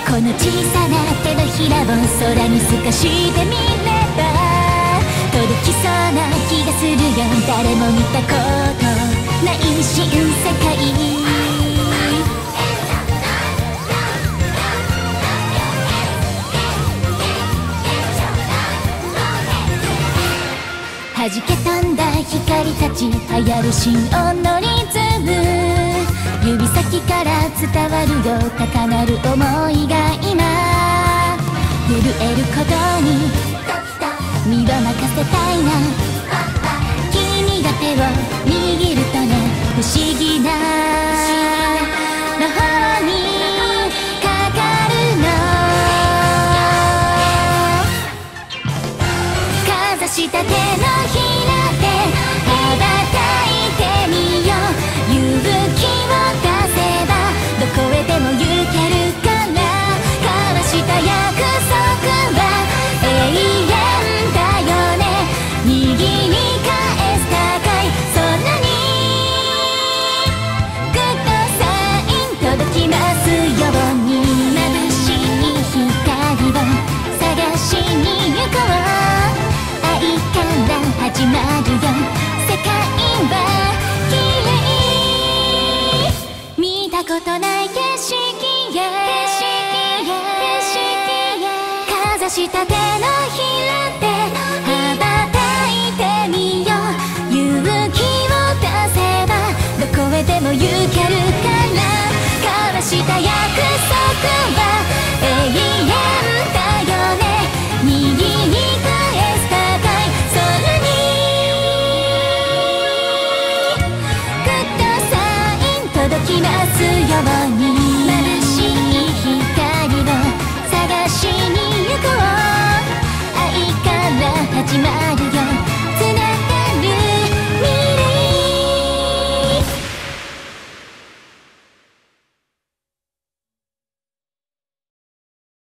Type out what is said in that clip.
この小さな手のひらを空に透かしてみれば届きそうな気がするよ。誰も見たことない新世界。弾け飛んだ光たち流行る心音のリズム。指先から伝わるよ高鳴る想いが今震えることに身を任せたいな。君が手を握るとね不思議な魔法にかかるの。かざした手のひらで羽ばたいてみよう。勇気を出せばどこへでも行けるから。交わした約束は永遠だよね。右に返す高い空にグッドサイン届きますように。眩しい光を探しに行こう。愛から始まるよ世界は綺麗。見たことない景色へかざした手のひらで羽ばたいてみよう。勇気を出せばどこへでも行けるから。交わした約束は永遠